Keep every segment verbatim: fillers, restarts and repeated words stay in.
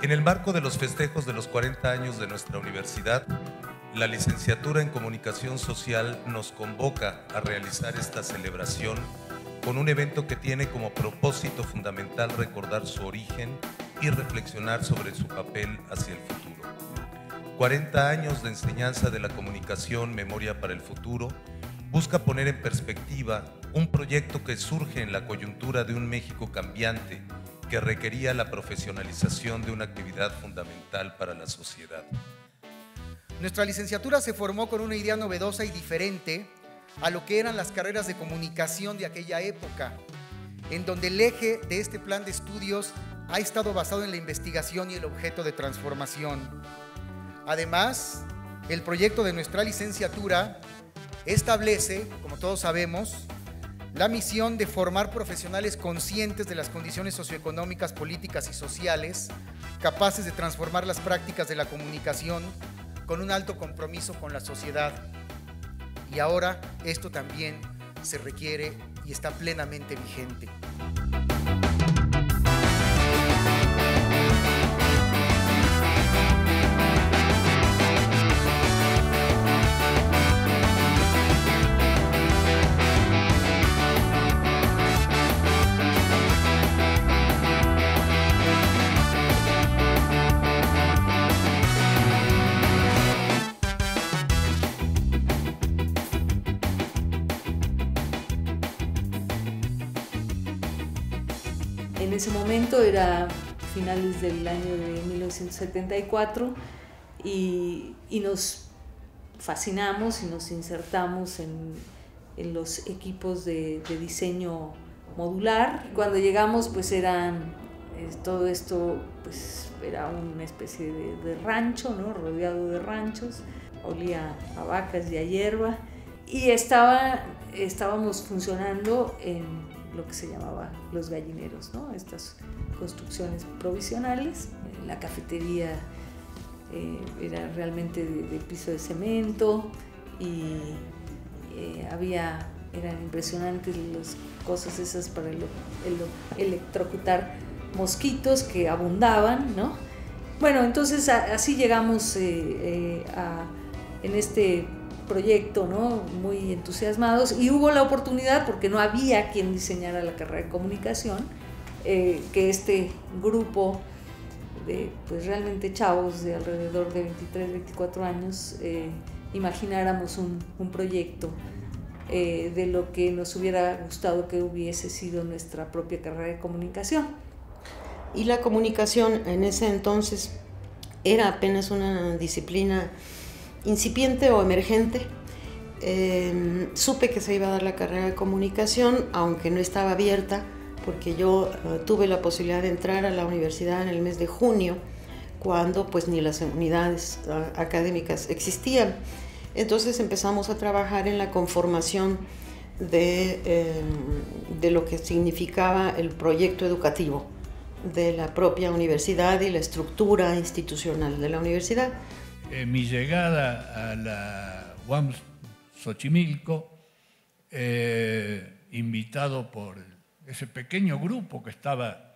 En el marco de los festejos de los cuarenta años de nuestra universidad, la licenciatura en Comunicación Social nos convoca a realizar esta celebración con un evento que tiene como propósito fundamental recordar su origen y reflexionar sobre su papel hacia el futuro. cuarenta años de enseñanza de la comunicación, memoria para el futuro, busca poner en perspectiva un proyecto que surge en la coyuntura de un México cambiante que requería la profesionalización de una actividad fundamental para la sociedad. Nuestra licenciatura se formó con una idea novedosa y diferente a lo que eran las carreras de comunicación de aquella época, en donde el eje de este plan de estudios ha estado basado en la investigación y el objeto de transformación. Además, el proyecto de nuestra licenciatura establece, como todos sabemos, la misión de formar profesionales conscientes de las condiciones socioeconómicas, políticas y sociales, capaces de transformar las prácticas de la comunicación con un alto compromiso con la sociedad. Y ahora esto también se requiere y está plenamente vigente. En ese momento era finales del año de mil novecientos setenta y cuatro y, y nos fascinamos y nos insertamos en, en los equipos de, de diseño modular. Cuando llegamos pues eran, eh, todo esto pues era una especie de, de rancho, ¿no? Rodeado de ranchos, olía a vacas y a hierba y estaba, estábamos funcionando en lo que se llamaba los gallineros, ¿no? Estas construcciones provisionales. La cafetería eh, era realmente de, de piso de cemento y eh, había, eran impresionantes las cosas esas para el, el, electrocutar mosquitos que abundaban, ¿no? Bueno, entonces a, así llegamos eh, eh, a, en este proyecto, ¿no? Muy entusiasmados, y hubo la oportunidad, porque no había quien diseñara la carrera de comunicación, eh, que este grupo de pues realmente chavos de alrededor de veintitrés, veinticuatro años eh, imagináramos un, un proyecto eh, de lo que nos hubiera gustado que hubiese sido nuestra propia carrera de comunicación. Y la comunicación en ese entonces era apenas una disciplina incipiente o emergente. Eh, supe que se iba a dar la carrera de comunicación, aunque no estaba abierta, porque yo uh, tuve la posibilidad de entrar a la universidad en el mes de junio, cuando pues ni las unidades uh, académicas existían. Entonces empezamos a trabajar en la conformación de, eh, de lo que significaba el proyecto educativo de la propia universidad y la estructura institucional de la universidad. Eh, mi llegada a la U A M Xochimilco, eh, invitado por ese pequeño grupo que estaba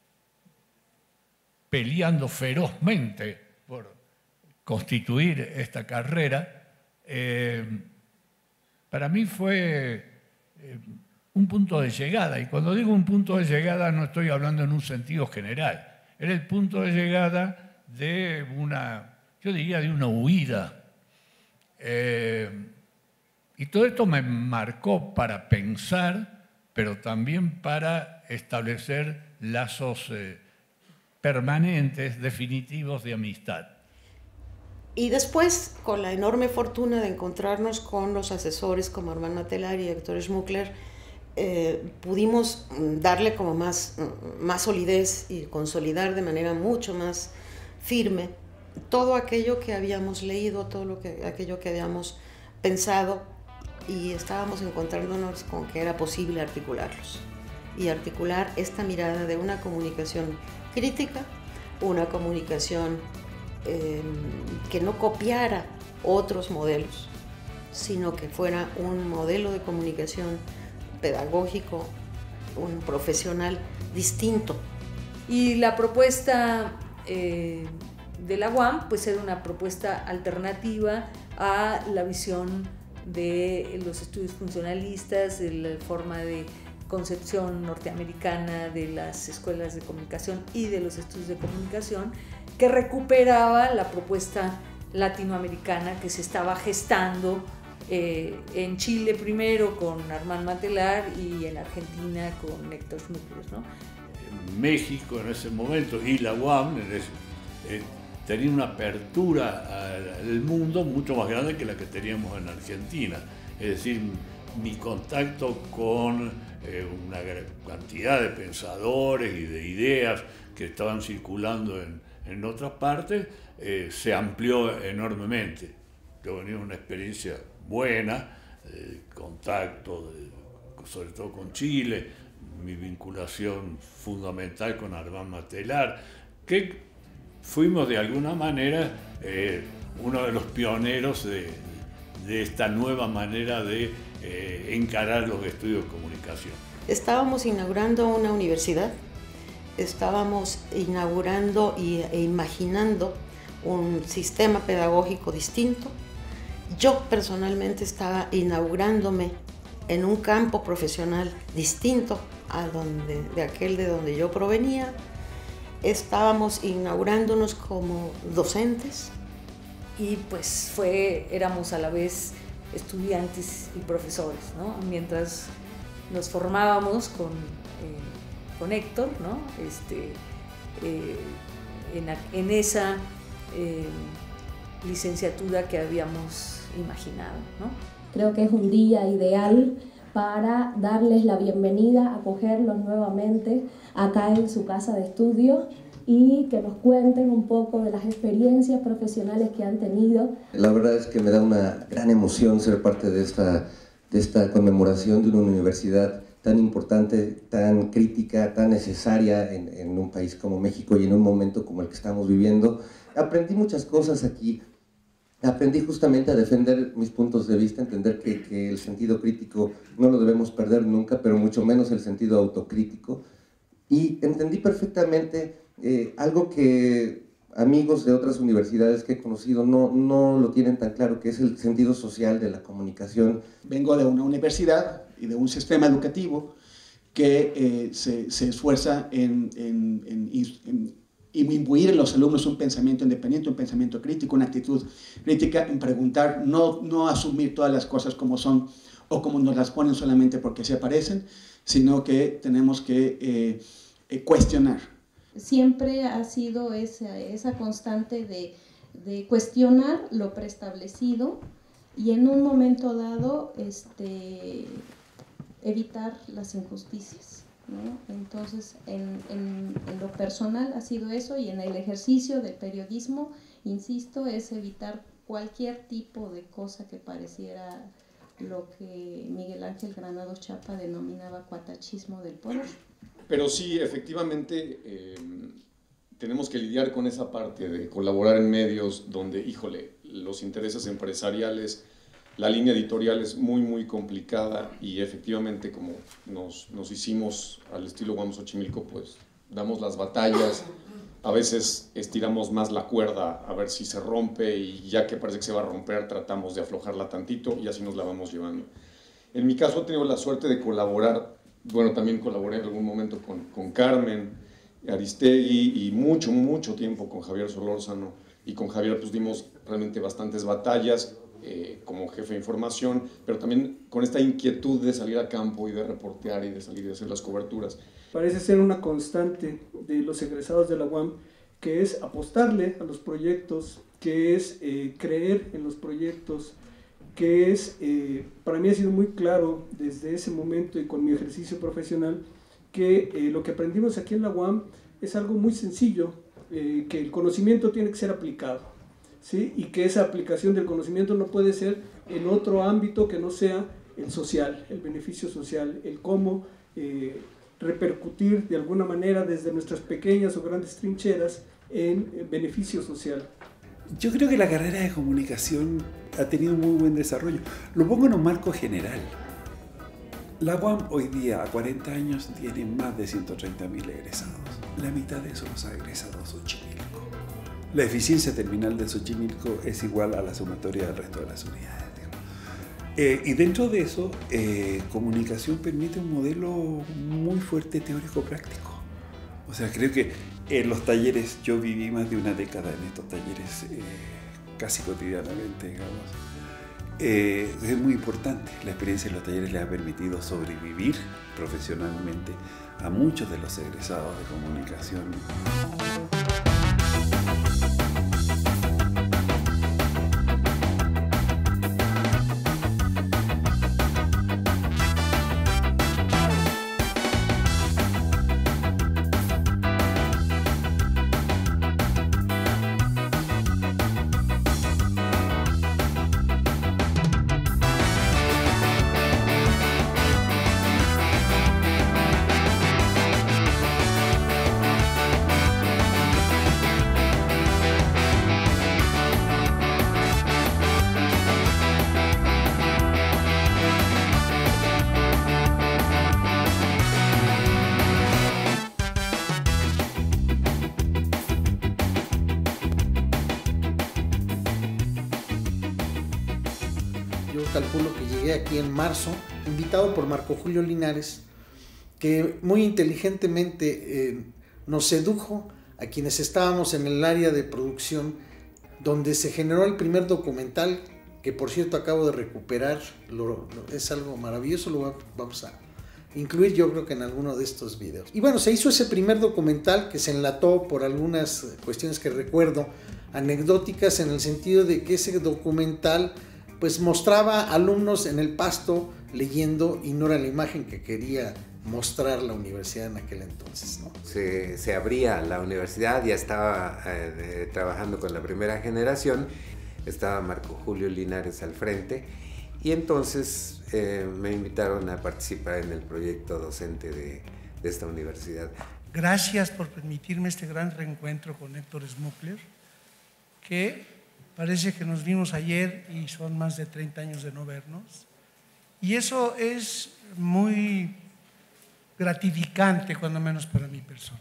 peleando ferozmente por constituir esta carrera, eh, para mí fue eh, un punto de llegada. Y cuando digo un punto de llegada no estoy hablando en un sentido general, era el punto de llegada de una... yo diría de una huida. Eh, y todo esto me marcó para pensar, pero también para establecer lazos eh, permanentes, definitivos de amistad. Y después, con la enorme fortuna de encontrarnos con los asesores como Armand Matelar y Héctor Schmuckler, eh, pudimos darle como más, más solidez y consolidar de manera mucho más firme todo aquello que habíamos leído, todo lo que, aquello que habíamos pensado, y estábamos encontrándonos con que era posible articularlos y articular esta mirada de una comunicación crítica, una comunicación eh, que no copiara otros modelos, sino que fuera un modelo de comunicación pedagógico, un profesional distinto. Y la propuesta eh, de la U A M pues era una propuesta alternativa a la visión de los estudios funcionalistas, de la forma de concepción norteamericana de las escuelas de comunicación y de los estudios de comunicación, que recuperaba la propuesta latinoamericana que se estaba gestando eh, en Chile primero con Armand Matelar y en Argentina con Héctor Schmuckler, ¿no? En México en ese momento y la U A M en ese, eh, tenía una apertura al mundo mucho más grande que la que teníamos en Argentina. Es decir, mi contacto con eh, una cantidad de pensadores y de ideas que estaban circulando en, en otras partes eh, se amplió enormemente. Yo venía una experiencia buena, eh, contacto, de, sobre todo con Chile, mi vinculación fundamental con Armand Matelar, que fuimos de alguna manera eh, uno de los pioneros de, de esta nueva manera de eh, encarar los estudios de comunicación. Estábamos inaugurando una universidad, estábamos inaugurando y, e imaginando un sistema pedagógico distinto. Yo personalmente estaba inaugurándome en un campo profesional distinto a donde, de aquel de donde yo provenía. Estábamos inaugurándonos como docentes. Y pues fue, éramos a la vez estudiantes y profesores, ¿no? Mientras nos formábamos con, eh, con Héctor, ¿no? Este, eh, en, en esa eh, licenciatura que habíamos imaginado, ¿no? Creo que es un día ideal para darles la bienvenida, acogerlos nuevamente acá en su casa de estudio y que nos cuenten un poco de las experiencias profesionales que han tenido. La verdad es que me da una gran emoción ser parte de esta, de esta conmemoración de una universidad tan importante, tan crítica, tan necesaria en, en un país como México y en un momento como el que estamos viviendo. Aprendí muchas cosas aquí. Aprendí justamente a defender mis puntos de vista, entender que, que el sentido crítico no lo debemos perder nunca, pero mucho menos el sentido autocrítico. Y entendí perfectamente eh, algo que amigos de otras universidades que he conocido no, no lo tienen tan claro, que es el sentido social de la comunicación. Vengo de una universidad y de un sistema educativo que eh, se, se esfuerza en, en, en, en y imbuir en los alumnos un pensamiento independiente, un pensamiento crítico, una actitud crítica, en preguntar, no, no asumir todas las cosas como son o como nos las ponen solamente porque se aparecen, sino que tenemos que eh, eh, cuestionar. Siempre ha sido esa, esa constante de, de cuestionar lo preestablecido y en un momento dado este, evitar las injusticias, ¿no? Entonces, en, en, en lo personal ha sido eso, y en el ejercicio del periodismo, insisto, es evitar cualquier tipo de cosa que pareciera lo que Miguel Ángel Granados Chapa denominaba cuatachismo del poder. Pero sí, efectivamente, eh, tenemos que lidiar con esa parte de colaborar en medios donde, híjole, los intereses empresariales, la línea editorial es muy, muy complicada y efectivamente, como nos, nos hicimos al estilo Guam Xochimilco, pues damos las batallas, a veces estiramos más la cuerda a ver si se rompe y ya que parece que se va a romper, tratamos de aflojarla tantito y así nos la vamos llevando. En mi caso he tenido la suerte de colaborar, bueno, también colaboré en algún momento con, con Carmen Aristegui y mucho, mucho tiempo con Javier Solórzano, y con Javier pues dimos realmente bastantes batallas, Eh, como jefe de información, pero también con esta inquietud de salir a campo y de reportear y de salir y de hacer las coberturas. Parece ser una constante de los egresados de la U A M, que es apostarle a los proyectos, que es eh, creer en los proyectos, que es, eh, para mí ha sido muy claro desde ese momento y con mi ejercicio profesional, que eh, lo que aprendimos aquí en la U A M es algo muy sencillo, eh, que el conocimiento tiene que ser aplicado. ¿Sí? Y que esa aplicación del conocimiento no puede ser en otro ámbito que no sea el social, el beneficio social, el cómo eh, repercutir de alguna manera desde nuestras pequeñas o grandes trincheras en eh, beneficio social. Yo creo que la carrera de comunicación ha tenido muy buen desarrollo. Lo pongo en un marco general. La U A M hoy día, a cuarenta años, tiene más de ciento treinta mil egresados. La mitad de eso los ha egresado a Xochimilco. La eficiencia terminal de Xochimilco es igual a la sumatoria del resto de las unidades. Eh, y dentro de eso, eh, comunicación permite un modelo muy fuerte teórico-práctico. O sea, creo que en los talleres, yo viví más de una década en estos talleres, eh, casi cotidianamente, digamos. Eh, es muy importante. La experiencia en los talleres les ha permitido sobrevivir profesionalmente a muchos de los egresados de comunicación. Calculo que llegué aquí en marzo, invitado por Marco Julio Linares, que muy inteligentemente eh, nos sedujo a quienes estábamos en el área de producción, donde se generó el primer documental, que por cierto acabo de recuperar, lo, lo, es algo maravilloso, lo va, vamos a incluir yo creo que en alguno de estos videos. Y bueno, se hizo ese primer documental que se enlató por algunas cuestiones que recuerdo, anecdóticas, en el sentido de que ese documental pues mostraba alumnos en el pasto leyendo y no era la imagen que quería mostrar la universidad en aquel entonces, ¿no? Se, se abría la universidad, ya estaba eh, trabajando con la primera generación, estaba Marco Julio Linares al frente y entonces eh, me invitaron a participar en el proyecto docente de, de esta universidad. Gracias por permitirme este gran reencuentro con Héctor Smukler, que parece que nos vimos ayer y son más de treinta años de no vernos. Y eso es muy gratificante, cuando menos para mi persona.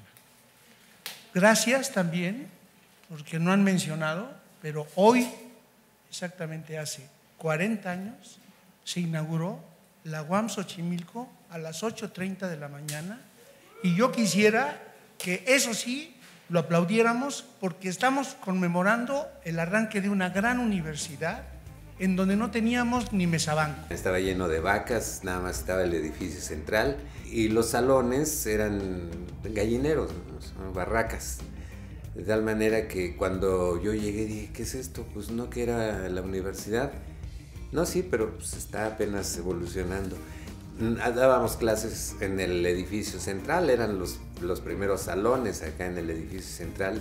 Gracias también, porque no han mencionado, pero hoy, exactamente hace cuarenta años, se inauguró la U A M Xochimilco a las ocho treinta de la mañana. Y yo quisiera que eso sí lo aplaudiéramos, porque estamos conmemorando el arranque de una gran universidad en donde no teníamos ni mesabanco. Estaba lleno de vacas, nada más estaba el edificio central y los salones eran gallineros, ¿no? Barracas. De tal manera que cuando yo llegué dije, ¿qué es esto? Pues no, que era la universidad. No, sí, pero pues está apenas evolucionando. Dábamos clases en el edificio central, eran los, los primeros salones acá en el edificio central.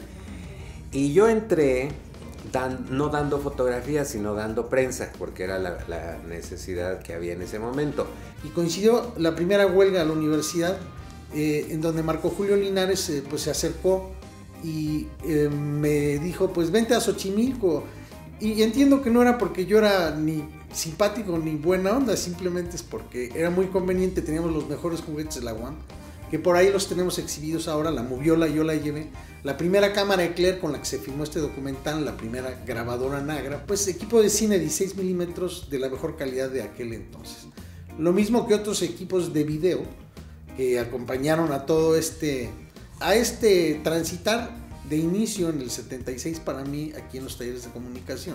Y yo entré dan, no dando fotografías, sino dando prensa, porque era la, la necesidad que había en ese momento. Y coincidió la primera huelga a la universidad, eh, en donde Marco Julio Linares eh, pues, se acercó y eh, me dijo, pues vente a Xochimilco. Y entiendo que no era porque yo era ni simpático ni buena onda, simplemente es porque era muy conveniente, teníamos los mejores juguetes de la U A M, que por ahí los tenemos exhibidos ahora, la Moviola yo la llevé, la primera cámara Eclair con la que se filmó este documental, la primera grabadora Nagra, pues equipo de cine dieciséis milímetros de la mejor calidad de aquel entonces. Lo mismo que otros equipos de video que acompañaron a todo este, a este transitar de inicio en el setenta y seis para mí aquí en los talleres de comunicación,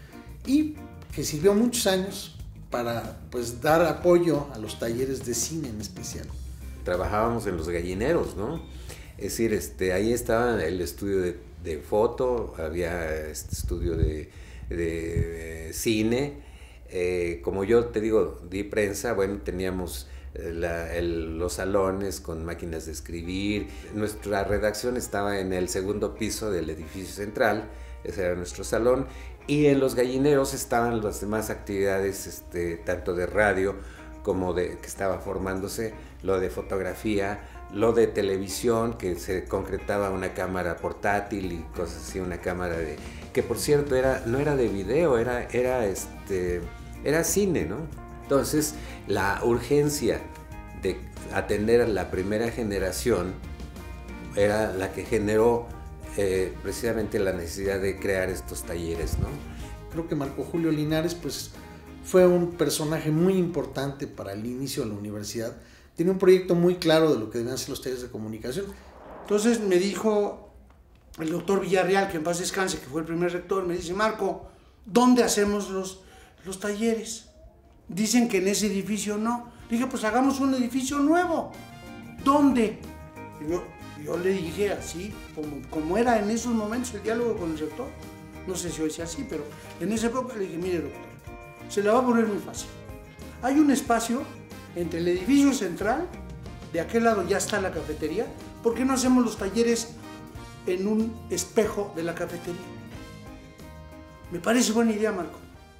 y que sirvió muchos años para pues dar apoyo a los talleres de cine en especial. Trabajábamos en los gallineros, ¿no? Es decir, este, ahí estaba el estudio de, de foto, había este estudio de, de, de cine. Eh, como yo te digo, di prensa, bueno, teníamos la, el, los salones con máquinas de escribir. Nuestra redacción estaba en el segundo piso del edificio central, ese era nuestro salón, y en los gallineros estaban las demás actividades, este, tanto de radio como de que estaba formándose, lo de fotografía, lo de televisión, que se concretaba una cámara portátil y cosas así, una cámara de, que por cierto era, no era de video, era, era, este, era cine, ¿no? Entonces, la urgencia de atender a la primera generación era la que generó eh, precisamente la necesidad de crear estos talleres, ¿no? Creo que Marco Julio Linares pues, fue un personaje muy importante para el inicio de la universidad. Tenía un proyecto muy claro de lo que debían ser los talleres de comunicación. Entonces me dijo el doctor Villarreal, que en paz descanse, que fue el primer rector, me dice: Marco, ¿dónde hacemos los, los talleres? Dicen que en ese edificio no. Dije, pues hagamos un edificio nuevo. ¿Dónde? Y yo, yo le dije así, como, como era en esos momentos el diálogo con el rector. No sé si hoy sea así, pero en esa época le dije: mire, doctor, se la va a poner muy fácil. Hay un espacio entre el edificio central, de aquel lado ya está la cafetería. ¿Por qué no hacemos los talleres en un espejo de la cafetería? Me parece buena idea, Marco.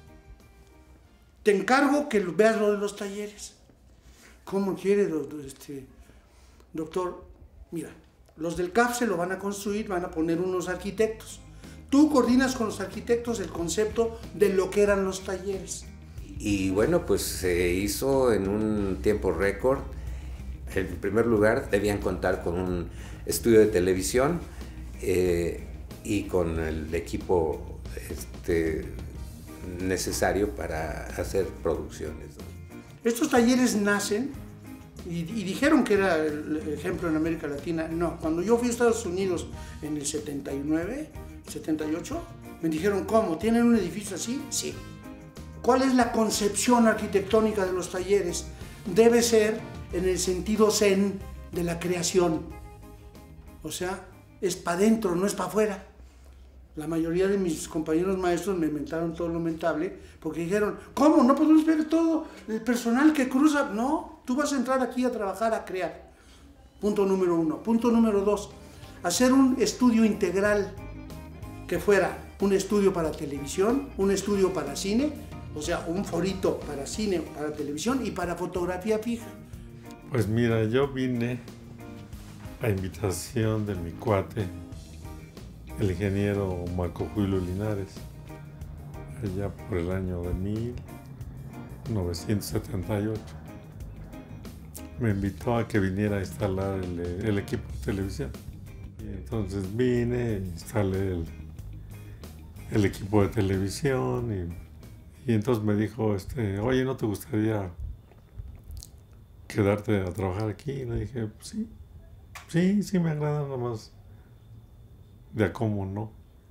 Te encargo que veas lo de los talleres. ¿Cómo quiere, este, doctor? Mira, los del C A F se lo van a construir, van a poner unos arquitectos. Tú coordinas con los arquitectos el concepto de lo que eran los talleres. Y bueno, pues se hizo en un tiempo récord. En primer lugar, debían contar con un estudio de televisión eh, y con el equipo este, necesario para hacer producciones, ¿no? Estos talleres nacen, y, y dijeron que era el ejemplo en América Latina. No, cuando yo fui a Estados Unidos en el setenta y nueve, setenta y ocho, me dijeron: ¿cómo? ¿Tienen un edificio así? Sí. ¿Cuál es la concepción arquitectónica de los talleres? Debe ser en el sentido zen de la creación. O sea, es para adentro, no es para afuera. La mayoría de mis compañeros maestros me mentaron todo lo mentable porque dijeron: ¿cómo? ¿No podemos ver todo el personal que cruza? No, tú vas a entrar aquí a trabajar, a crear. Punto número uno. Punto número dos, hacer un estudio integral que fuera un estudio para televisión, un estudio para cine, o sea, un forito para cine, para televisión y para fotografía fija. Pues mira, yo vine a invitación de mi cuate, el ingeniero Marco Julio Linares, allá por el año de mil novecientos setenta y ocho. Me invitó a que viniera a instalar el, el equipo de televisión. Y entonces vine, instalé el, el equipo de televisión y, y entonces me dijo, este, oye, ¿no te gustaría quedarte a trabajar aquí? Y le dije, pues sí, sí, sí me agrada, nada más de a cómo no.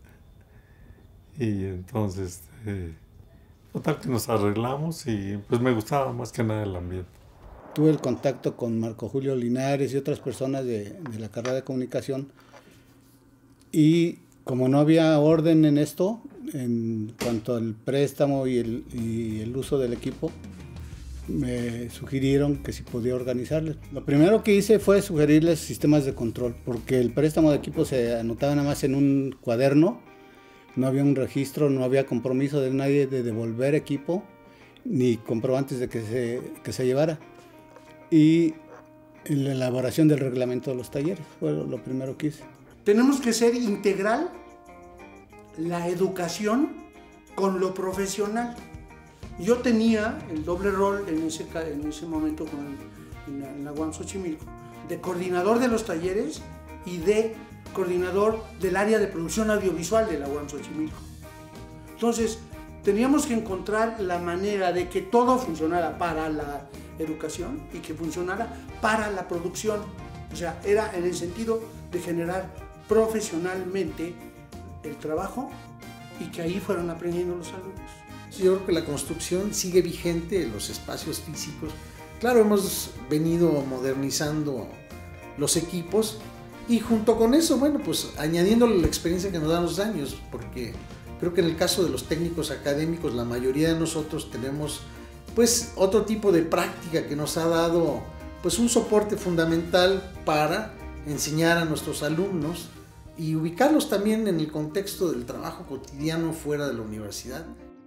Y entonces, eh, total que nos arreglamos y pues me gustaba más que nada el ambiente. Tuve el contacto con Marco Julio Linares y otras personas de, de la carrera de comunicación y como no había orden en esto, en cuanto al préstamo y el, y el uso del equipo, me sugirieron que si podía organizarles. Lo primero que hice fue sugerirles sistemas de control, porque el préstamo de equipo se anotaba nada más en un cuaderno, no había un registro, no había compromiso de nadie de devolver equipo, ni comprobantes de que se, que se llevara. Y en la elaboración del reglamento de los talleres fue lo, lo primero que hice. Tenemos que ser integral la educación con lo profesional. Yo tenía el doble rol en ese, en ese momento con, en, la, en la U A M Xochimilco, de coordinador de los talleres y de coordinador del área de producción audiovisual de la U A M Xochimilco. Entonces, teníamos que encontrar la manera de que todo funcionara para la educación y que funcionara para la producción. O sea, era en el sentido de generar profesionalmente el trabajo y que ahí fueron aprendiendo los alumnos. Sí, yo creo que la construcción sigue vigente, los espacios físicos. Claro, hemos venido modernizando los equipos y junto con eso, bueno, pues añadiéndole la experiencia que nos dan los años, porque creo que en el caso de los técnicos académicos, la mayoría de nosotros tenemos pues otro tipo de práctica que nos ha dado pues un soporte fundamental para enseñar a nuestros alumnos y ubicarlos también en el contexto del trabajo cotidiano fuera de la universidad.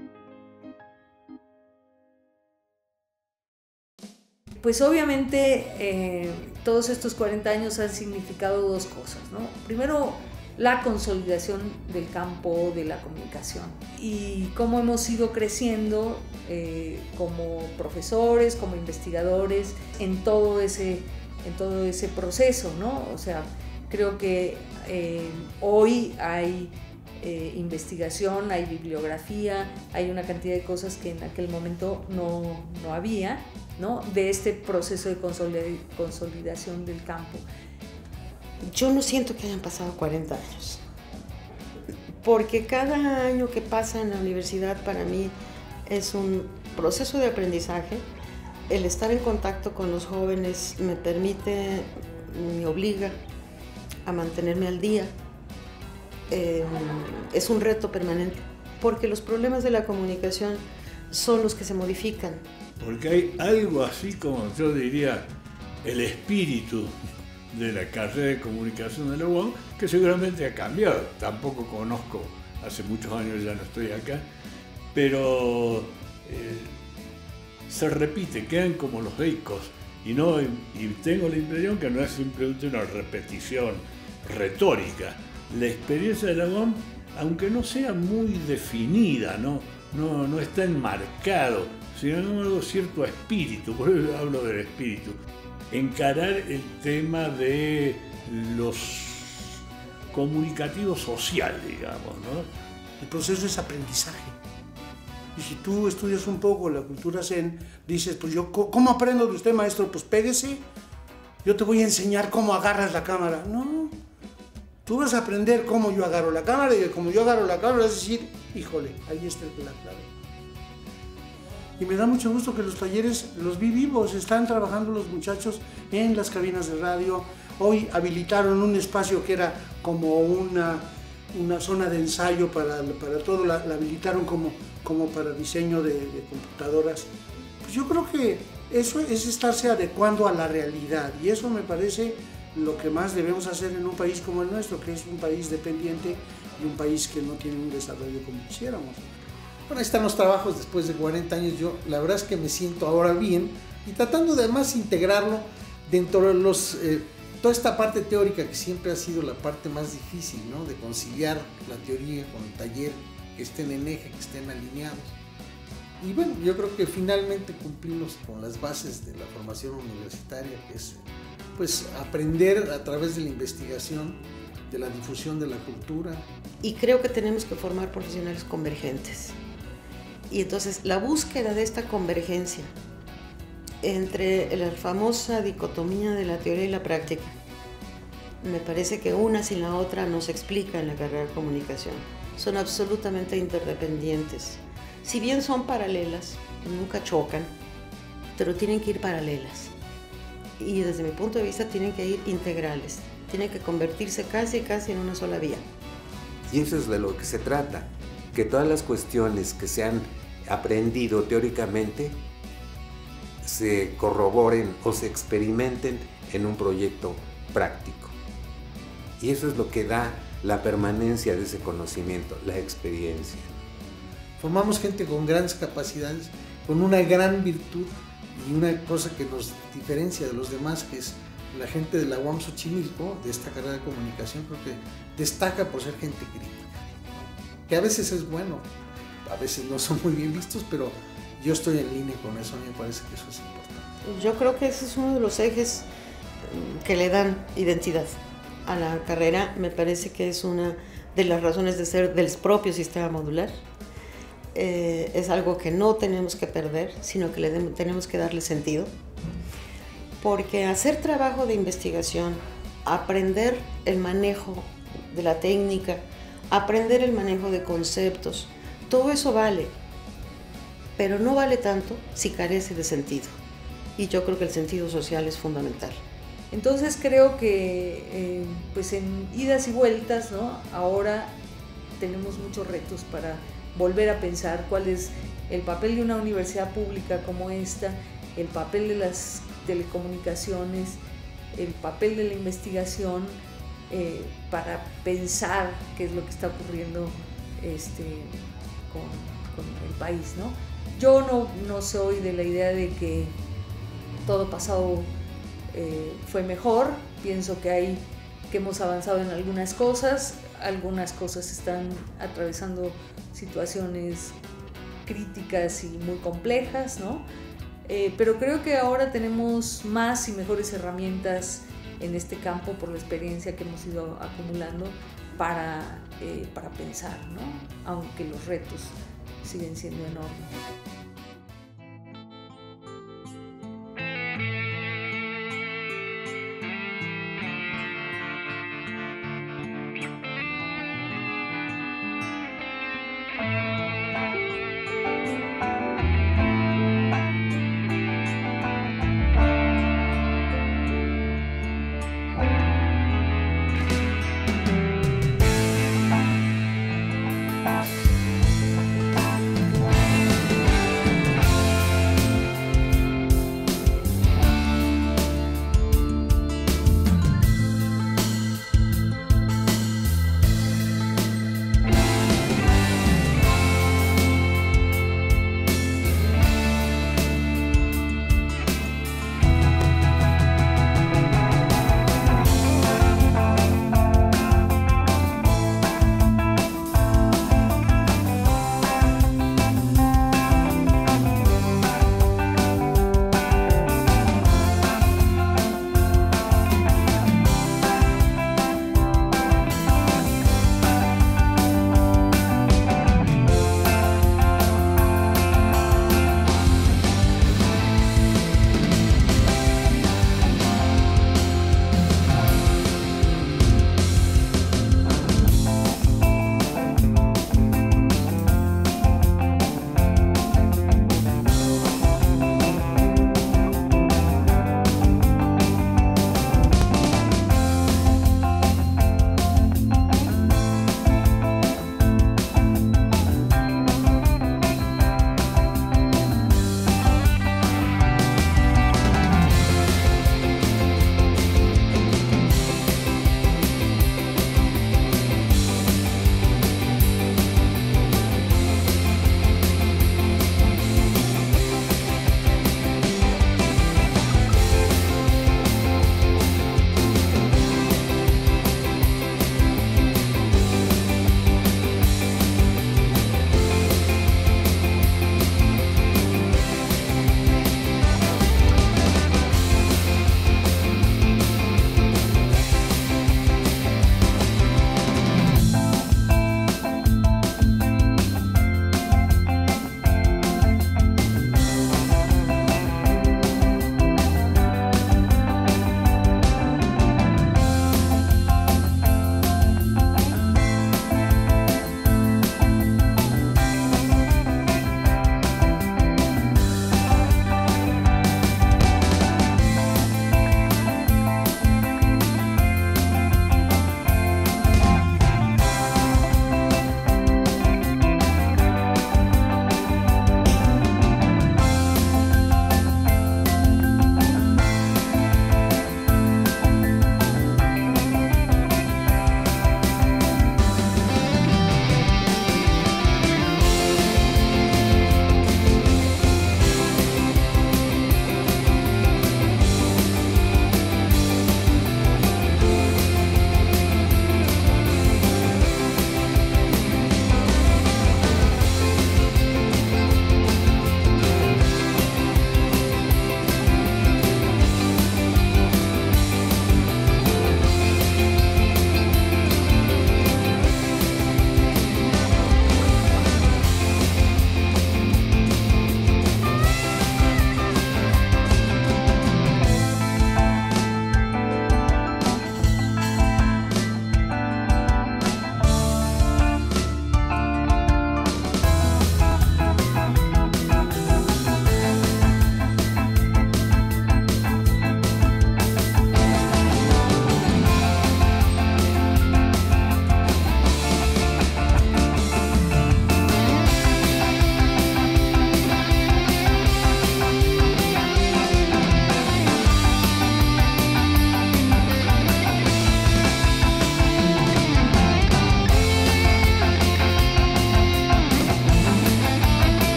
Pues obviamente eh, todos estos cuarenta años han significado dos cosas, ¿no? Primero, la consolidación del campo de la comunicación y cómo hemos ido creciendo eh, como profesores, como investigadores en todo ese, en todo ese proceso, ¿no? O sea, creo que eh, hoy hay eh, investigación, hay bibliografía, hay una cantidad de cosas que en aquel momento no, no había, ¿no? De este proceso de consolidación del campo. Yo no siento que hayan pasado cuarenta años, porque cada año que pasa en la universidad para mí es un proceso de aprendizaje. El estar en contacto con los jóvenes me permite, me obliga a mantenerme al día. Eh, es un reto permanente, porque los problemas de la comunicación son los que se modifican. Porque hay algo así como, yo diría, el espíritu de la carrera de comunicación de la U A M, que seguramente ha cambiado. Tampoco conozco, hace muchos años ya no estoy acá, pero eh, se repite, quedan como los ecos, y, no, y tengo la impresión que no es simplemente una repetición retórica. La experiencia de la U A M, aunque no sea muy definida, no, no, no está enmarcado, sino algo cierto espíritu, por eso hablo del espíritu. Encarar el tema de los comunicativos social, digamos, ¿no? El proceso es aprendizaje. Y si tú estudias un poco la cultura zen, dices, pues yo, ¿cómo aprendo de usted, maestro? Pues pégese, yo te voy a enseñar cómo agarras la cámara. No, tú vas a aprender cómo yo agarro la cámara y como yo agarro la cámara vas a decir, híjole, ahí está la clave. Y me da mucho gusto que los talleres los vi vivos, están trabajando los muchachos en las cabinas de radio. Hoy habilitaron un espacio que era como una, una zona de ensayo para, para todo, la, la habilitaron como, como para diseño de, de computadoras. Pues yo creo que eso es estarse adecuando a la realidad y eso me parece lo que más debemos hacer en un país como el nuestro, que es un país dependiente y un país que no tiene un desarrollo como quisiéramos. Bueno, ahí están los trabajos después de cuarenta años. Yo la verdad es que me siento ahora bien y tratando de además integrarlo dentro de los, eh, toda esta parte teórica que siempre ha sido la parte más difícil, ¿no? De conciliar la teoría con el taller, que estén en eje, que estén alineados. Y bueno, yo creo que finalmente cumplimos con las bases de la formación universitaria, que es pues aprender a través de la investigación, de la difusión de la cultura. Y creo que tenemos que formar profesionales convergentes. Y entonces la búsqueda de esta convergencia entre la famosa dicotomía de la teoría y la práctica, me parece que una sin la otra no se explica en la carrera de comunicación. Son absolutamente interdependientes. Si bien son paralelas, nunca chocan, pero tienen que ir paralelas. Y desde mi punto de vista tienen que ir integrales. Tienen que convertirse casi casi en una sola vía. Y eso es de lo que se trata, que todas las cuestiones que se han aprendido teóricamente se corroboren o se experimenten en un proyecto práctico. Y eso es lo que da la permanencia de ese conocimiento, la experiencia. Formamos gente con grandes capacidades, con una gran virtud y una cosa que nos diferencia de los demás, que es la gente de la U A M Xochimilco, de esta carrera de comunicación, creo que destaca por ser gente crítica. Que a veces es bueno, a veces no son muy bien vistos, pero yo estoy en línea con eso, a mí me parece que eso es importante. Yo creo que ese es uno de los ejes que le dan identidad a la carrera. Me parece que es una de las razones de ser del propio sistema modular. Eh, es algo que no tenemos que perder, sino que le de, tenemos que darle sentido. Porque hacer trabajo de investigación, aprender el manejo de la técnica, aprender el manejo de conceptos, todo eso vale, pero no vale tanto si carece de sentido. Y yo creo que el sentido social es fundamental. Entonces creo que eh, pues en idas y vueltas, ¿no? Ahora tenemos muchos retos para volver a pensar cuál es el papel de una universidad pública como esta, el papel de las telecomunicaciones, el papel de la investigación, eh, para pensar qué es lo que está ocurriendo este, con, con el país, ¿no? Yo no, no soy de la idea de que todo pasado eh, fue mejor. Pienso que, hay, que hemos avanzado en algunas cosas, algunas cosas están atravesando situaciones críticas y muy complejas, ¿no? Eh, pero creo que ahora tenemos más y mejores herramientas en este campo por la experiencia que hemos ido acumulando para, eh, para pensar, ¿no? Aunque los retos siguen siendo enormes.